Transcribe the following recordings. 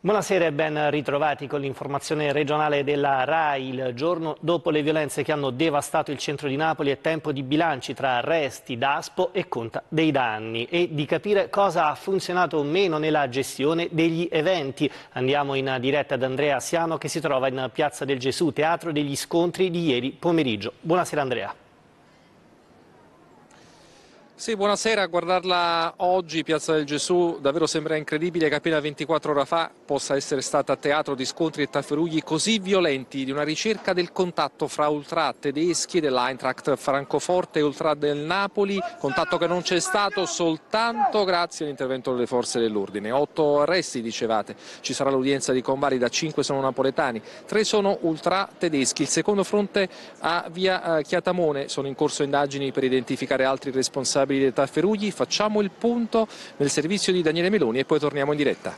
Buonasera e ben ritrovati con l'informazione regionale della RAI. Il giorno dopo le violenze che hanno devastato il centro di Napoli è tempo di bilanci tra arresti, Daspo e conta dei danni e di capire cosa ha funzionato o meno nella gestione degli eventi. Andiamo in diretta da Andrea Siano che si trova in Piazza del Gesù, teatro degli scontri di ieri pomeriggio. Buonasera Andrea. Sì, buonasera. A guardarla oggi, Piazza del Gesù, davvero sembra incredibile che appena 24 ore fa possa essere stata teatro di scontri e tafferugli così violenti, di una ricerca del contatto fra ultra tedeschi dell'Eintracht Francoforte e ultra del Napoli, contatto che non c'è stato soltanto grazie all'intervento delle forze dell'ordine. 8 arresti, dicevate, ci sarà l'udienza di convalida, 5 sono napoletani, 3 sono ultra tedeschi. Il secondo fronte a via Chiatamone, sono in corso indagini per identificare altri responsabili dei tafferugli. Facciamo il punto nel servizio di Daniele Meloni e poi torniamo in diretta.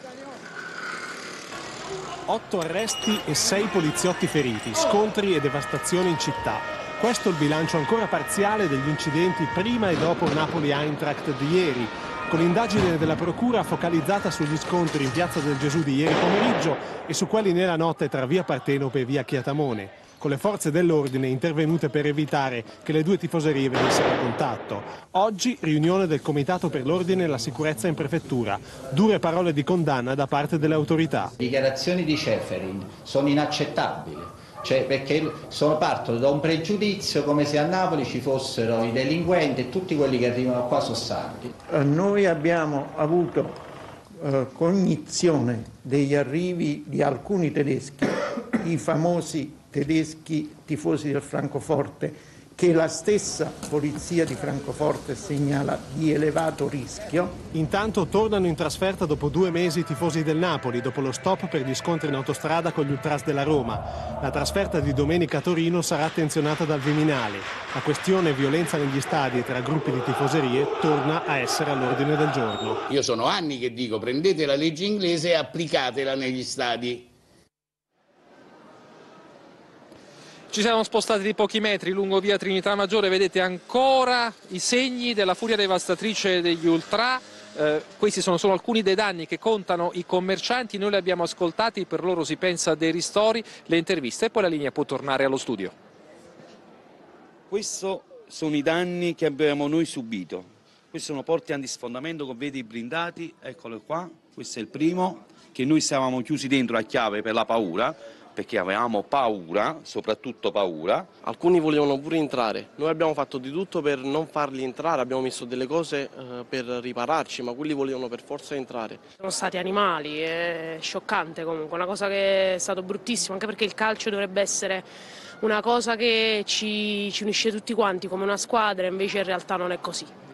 8 arresti e 6 poliziotti feriti, scontri e devastazioni in città. Questo è il bilancio ancora parziale degli incidenti prima e dopo Napoli-Eintracht di ieri, con l'indagine della Procura focalizzata sugli scontri in Piazza del Gesù di ieri pomeriggio e su quelli nella notte tra via Partenope e via Chiatamone, con le forze dell'ordine intervenute per evitare che le due tifoserie venissero a contatto. Oggi riunione del Comitato per l'Ordine e la Sicurezza in Prefettura. Dure parole di condanna da parte delle autorità. Le dichiarazioni di Ceferin sono inaccettabili, perché partono da un pregiudizio come se a Napoli ci fossero i delinquenti e tutti quelli che arrivano qua sono santi. Noi abbiamo avuto cognizione degli arrivi di alcuni tedeschi, i famosi tedeschi tifosi del Francoforte, che la stessa polizia di Francoforte segnala di elevato rischio. Intanto tornano in trasferta dopo 2 mesi i tifosi del Napoli, dopo lo stop per gli scontri in autostrada con gli ultras della Roma. La trasferta di domenica a Torino sarà attenzionata dal Viminale. La questione violenza negli stadi e tra gruppi di tifoserie torna a essere all'ordine del giorno. Io sono anni che dico: prendete la legge inglese e applicatela negli stadi. Ci siamo spostati di pochi metri lungo via Trinità Maggiore, vedete ancora i segni della furia devastatrice degli ultra. Questi sono solo alcuni dei danni che contano i commercianti, noi li abbiamo ascoltati, per loro si pensa a dei ristori, le interviste e poi la linea può tornare allo studio. Questi sono i danni che abbiamo noi subito, questi sono porti antisfondamento con vetri blindati, eccolo qua, questo è il primo, che noi stavamo chiusi dentro a chiave per la paura, perché avevamo paura, soprattutto paura. Alcuni volevano pure entrare, noi abbiamo fatto di tutto per non farli entrare, abbiamo messo delle cose per ripararci, ma quelli volevano per forza entrare. Sono stati animali, è scioccante comunque, una cosa che è stato bruttissimo, anche perché il calcio dovrebbe essere una cosa che ci unisce tutti quanti come una squadra, invece in realtà non è così.